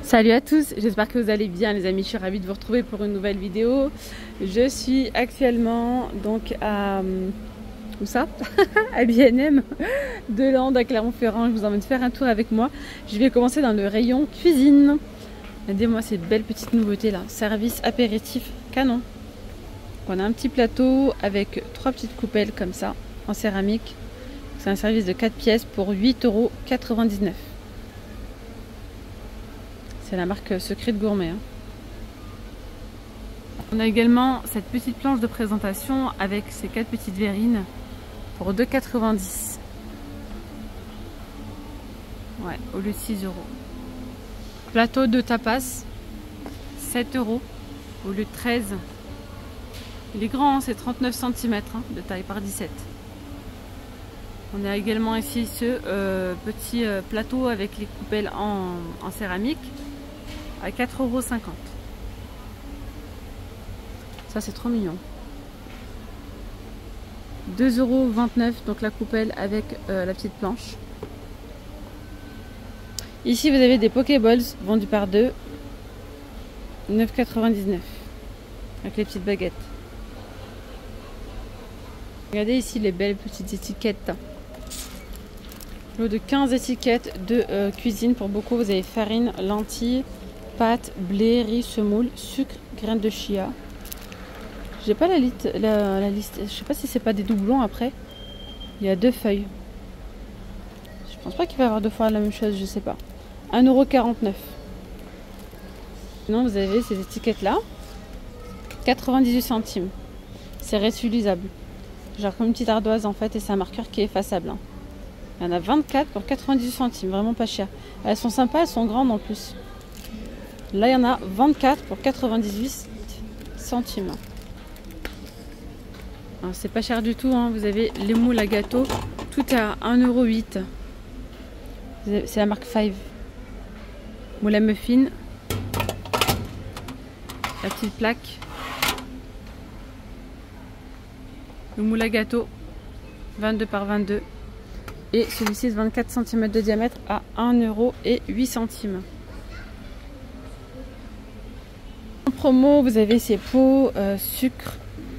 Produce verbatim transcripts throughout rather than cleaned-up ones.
Salut à tous, j'espère que vous allez bien les amis, je suis ravie de vous retrouver pour une nouvelle vidéo. Je suis actuellement donc à... où ça à l'U N M de Landes à Clermont-Ferrand. Je vous emmène faire un tour avec moi. Je vais commencer dans le rayon cuisine. Regardez-moi ces belles petites nouveautés là. Service apéritif canon. On a un petit plateau avec trois petites coupelles comme ça en céramique. C'est un service de quatre pièces pour huit euros quatre-vingt-dix-neuf. C'est la marque Secret de Gourmet. Hein. On a également cette petite planche de présentation avec ces quatre petites verrines pour deux euros quatre-vingt-dix. Ouais, au lieu de six euros. Plateau de tapas, sept euros au lieu de treize. Il est grand, hein, c'est trente-neuf centimètres hein, de taille par dix-sept. On a également ici ce euh, petit euh, plateau avec les coupelles en, en céramique à quatre euros cinquante. Ça c'est trop mignon. deux euros vingt-neuf donc la coupelle avec euh, la petite planche. Ici vous avez des Pokéballs vendus par deux, neuf euros quatre-vingt-dix-neuf avec les petites baguettes. Regardez ici les belles petites étiquettes. Lot de quinze étiquettes de euh, cuisine pour beaucoup. Vous avez farine, lentilles, pâtes, blé, riz, semoule, sucre, graines de chia. J'ai pas la, la, la liste. Je sais pas si c'est pas des doublons après. Il y a deux feuilles. Je pense pas qu'il va y avoir deux fois la même chose, je sais pas. un euro quarante-neuf. Sinon vous avez ces étiquettes là. quatre-vingt-dix-huit centimes. C'est réutilisable. Genre comme une petite ardoise en fait et c'est un marqueur qui est effaçable. Hein. Il y en a vingt-quatre pour quatre-vingt-dix-huit centimes, vraiment pas cher. Elles sont sympas, elles sont grandes en plus. Là il y en a vingt-quatre pour quatre-vingt-dix-huit centimes. C'est pas cher du tout, hein. Vous avez les moules à gâteau, tout est à un euro huit. C'est la marque Five. Moule à muffins. La petite plaque. Le moule à gâteau, vingt-deux par vingt-deux. Et celui-ci, vingt-quatre centimètres de diamètre à un euro huit. En promo, vous avez ces pots euh, sucre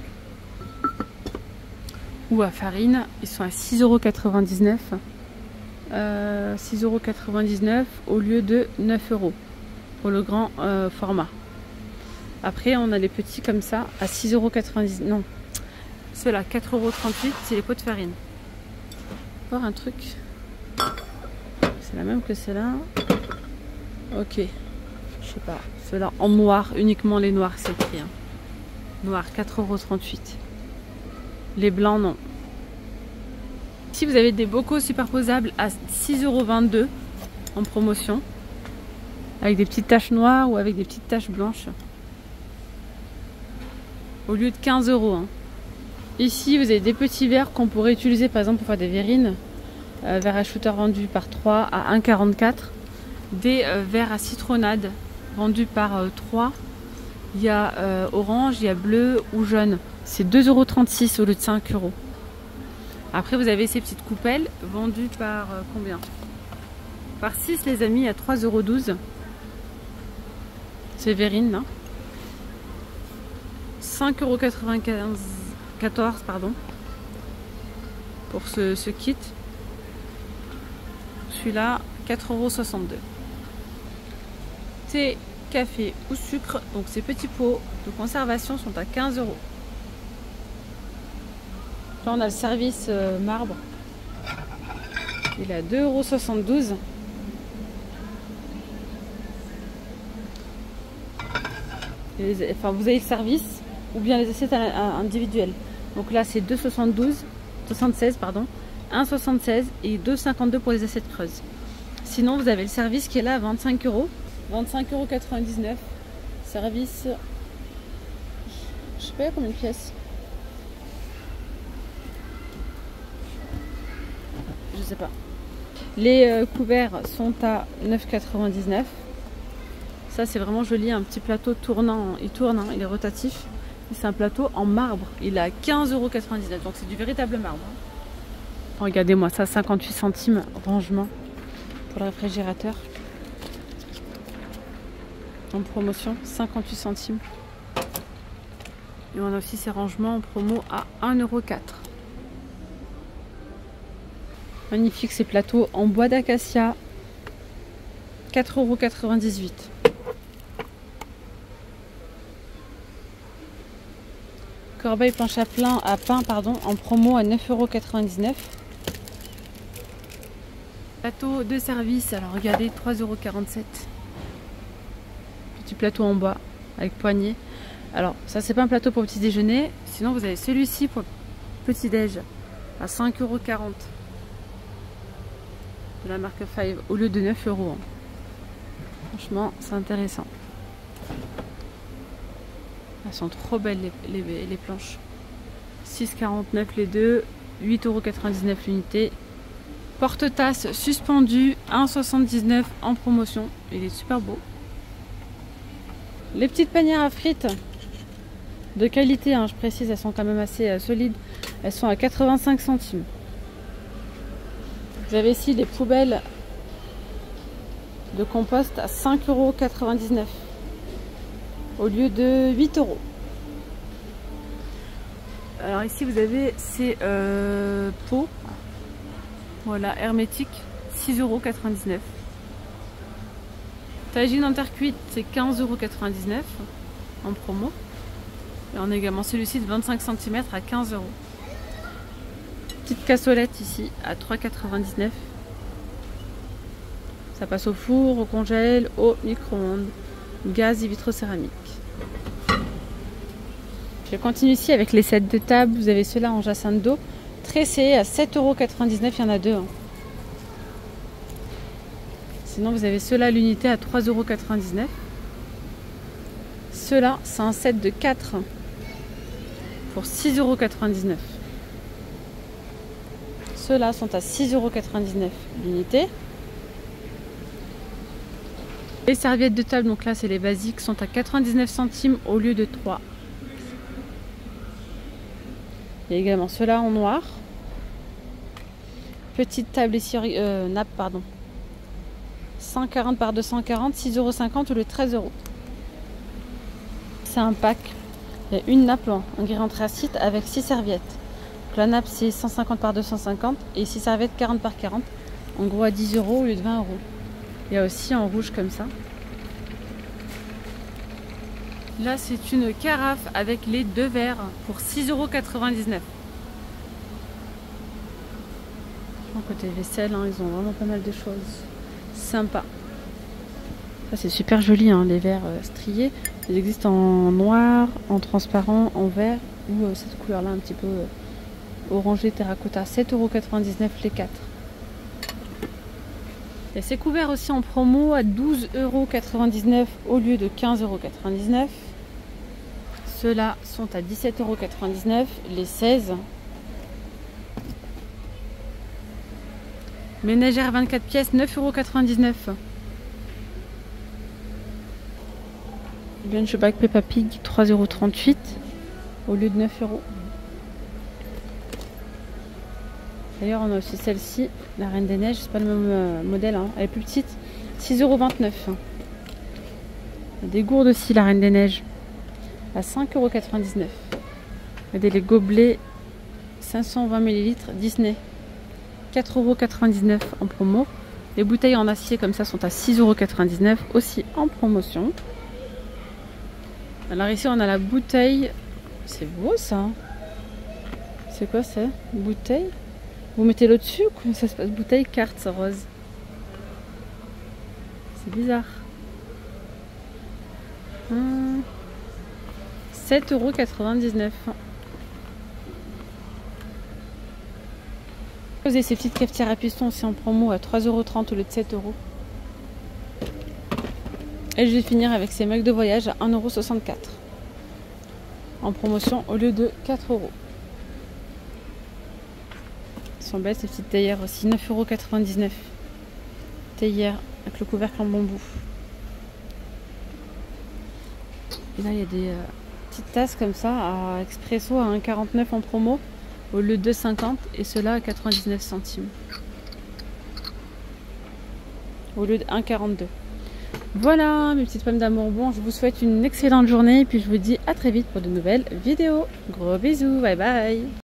ou à farine. Ils sont à six euros quatre-vingt-dix-neuf. Euh, six euros quatre-vingt-dix-neuf au lieu de neuf euros pour le grand euh, format. Après, on a les petits comme ça à six euros quatre-vingt-dix-neuf. Non. Ceux-là, quatre euros trente-huit, c'est les pots de farine. Voir un truc. C'est la même que celle-là. Ok. Je sais pas. Ceux-là en noir, uniquement les noirs, c'est écrit. Hein. Noir, quatre euros trente-huit. Les blancs, non. Ici, vous avez des bocaux superposables à six euros vingt-deux en promotion. Avec des petites taches noires ou avec des petites taches blanches. Au lieu de quinze euros. Hein. Ici, vous avez des petits verres qu'on pourrait utiliser par exemple pour faire des verrines. Euh, verres à shooter vendus par trois à un euro quarante-quatre. Des euh, verres à citronnade vendus par euh, trois. Il y a euh, orange, il y a bleu ou jaune. C'est deux euros trente-six au lieu de cinq euros. Après, vous avez ces petites coupelles vendues par euh, combien? Par six les amis à trois euros douze. C'est verrines là. cinq euros quatre-vingt-quinze. quatorze pardon pour ce, ce kit. Celui-là quatre euros soixante-deux. Thé, café ou sucre, donc ces petits pots de conservation sont à quinze euros. Là on a le service euh, marbre, il est à deux euros soixante-douze. Les, enfin vous avez le service ou bien les assiettes individuelles. Donc là c'est deux euros soixante-douze, soixante-seize pardon, un euro soixante-seize et deux euros cinquante-deux pour les assiettes creuses. Sinon vous avez le service qui est là à vingt-cinq euros, vingt-cinq euros quatre-vingt-dix-neuf. Service, je sais pas combien de pièces. Je sais pas. Les euh, couverts sont à neuf euros quatre-vingt-dix-neuf. Ça c'est vraiment joli, un petit plateau tournant, il tourne, hein, il est rotatif. C'est un plateau en marbre, il est à quinze euros quatre-vingt-dix-neuf, donc c'est du véritable marbre. Regardez-moi ça, cinquante-huit centimes rangement pour le réfrigérateur. en promotion, cinquante-huit centimes. Et on a aussi ces rangements en promo à un euro quatre. Magnifique ces plateaux en bois d'acacia, quatre euros quatre-vingt-dix-huit. Corbeille planche à pain, à pain pardon, en promo à neuf euros quatre-vingt-dix-neuf. Plateau de service, alors regardez, trois euros quarante-sept. Petit plateau en bois avec poignée. Alors ça c'est pas un plateau pour petit déjeuner, sinon vous avez celui-ci pour petit déj à cinq euros quarante. De la marque Five au lieu de neuf euros. Franchement c'est intéressant. Elles sont trop belles les, les, les planches. six euros quarante-neuf les deux, huit euros quatre-vingt-dix-neuf l'unité. Porte-tasse suspendu, un euro soixante-dix-neuf en promotion. Il est super beau. Les petites panières à frites de qualité, hein, je précise, elles sont quand même assez euh, solides. Elles sont à quatre-vingt-cinq centimes. Vous avez ici les poubelles de compost à cinq euros quatre-vingt-dix-neuf au lieu de huit euros. Alors ici vous avez ces euh, pots, voilà, hermétiques, six euros quatre-vingt-dix-neuf. Tagine en terre cuite, c'est quinze euros quatre-vingt-dix-neuf en promo. Et on a également celui-ci de vingt-cinq centimètres à quinze euros. Petite cassolette ici à trois euros quatre-vingt-dix-neuf. Ça passe au four, au congèle, au micro-ondes, gaz et vitrocéramique. Je continue ici avec les sets de table. Vous avez ceux-là en jacinthe d'eau, tressés à sept euros quatre-vingt-dix-neuf. Il y en a deux. Hein. Sinon, vous avez ceux-là à l'unité à trois euros quatre-vingt-dix-neuf. Ceux-là, c'est un set de quatre pour six euros quatre-vingt-dix-neuf. Ceux-là sont à six euros quatre-vingt-dix-neuf l'unité. Les serviettes de table, donc là c'est les basiques, sont à quatre-vingt-dix-neuf centimes au lieu de trois. Il y a également ceux-là en noir. Petite table ici, euh, nappe, pardon. cent quarante par deux cent quarante, six euros cinquante au lieu de treize euros. C'est un pack. Il y a une nappe en gris anthracite avec six serviettes. Donc la nappe c'est cent cinquante par deux cent cinquante et six serviettes quarante par quarante. En gros à dix euros au lieu de vingt euros. Il y a aussi en rouge comme ça. Là c'est une carafe avec les deux verres pour six euros quatre-vingt-dix-neuf. Côté vaisselle, hein, ils ont vraiment pas mal de choses. Sympa. Ça c'est super joli, hein, les verres euh, striés. Ils existent en noir, en transparent, en vert ou euh, cette couleur là un petit peu euh, orangé terracotta. sept euros quatre-vingt-dix-neuf les quatre. Et c'est couvert aussi en promo à douze euros quatre-vingt-dix-neuf au lieu de quinze euros quatre-vingt-dix-neuf. Ceux-là sont à dix-sept euros quatre-vingt-dix-neuf les seize. Ménagère vingt-quatre pièces, neuf euros quatre-vingt-dix-neuf. Lunch bag Peppa Pig, trois euros trente-huit au lieu de neuf euros. D'ailleurs, on a aussi celle-ci, la Reine des Neiges, c'est pas le même euh, modèle, hein. Elle est plus petite, six euros vingt-neuf. Des gourdes aussi, la Reine des Neiges, à cinq euros quatre-vingt-dix-neuf. Regardez les gobelets, cinq cent vingt millilitres, Disney, quatre euros quatre-vingt-dix-neuf en promo. Les bouteilles en acier comme ça sont à six euros quatre-vingt-dix-neuf, aussi en promotion. Alors ici, on a la bouteille, c'est beau ça. C'est quoi ça? Bouteille? Vous mettez l'eau dessus ou comment ça se passe? Bouteille carte rose. C'est bizarre. Hum. sept euros quatre-vingt-dix-neuf. Vous avez ces petites cafetières à piston aussi en promo à trois euros trente au lieu de sept euros. Et je vais finir avec ces mugs de voyage à un euro soixante-quatre. En promotion au lieu de quatre euros. Elles sont belles ces petites théières aussi, neuf euros quatre-vingt-dix-neuf. Théière avec le couvercle en bambou. Et là il y a des euh, petites tasses comme ça à expresso à un euro quarante-neuf en promo au lieu de deux euros cinquante et ceux-là à quatre-vingt-dix-neuf centimes. Au lieu de un euro quarante-deux. Voilà mes petites pommes d'amour, bon je vous souhaite une excellente journée et puis je vous dis à très vite pour de nouvelles vidéos. Gros bisous, bye bye.